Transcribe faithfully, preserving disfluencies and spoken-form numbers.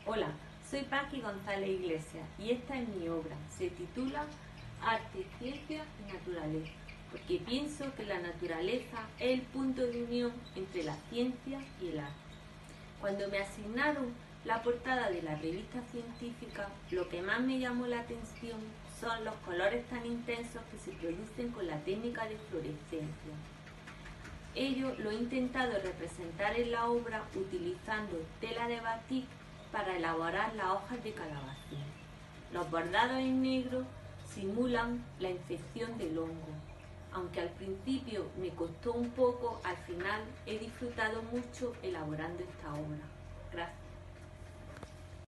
Hola, soy Paqui González Iglesias y esta es mi obra. Se titula Arte, Ciencia y Naturaleza, porque pienso que la naturaleza es el punto de unión entre la ciencia y el arte. Cuando me asignaron la portada de la revista científica, lo que más me llamó la atención son los colores tan intensos que se producen con la técnica de fluorescencia. Ello lo he intentado representar en la obra utilizando tela de batik para elaborar las hojas de calabacín. Los bordados en negro simulan la infección del hongo. Aunque al principio me costó un poco, al final he disfrutado mucho elaborando esta obra. Gracias.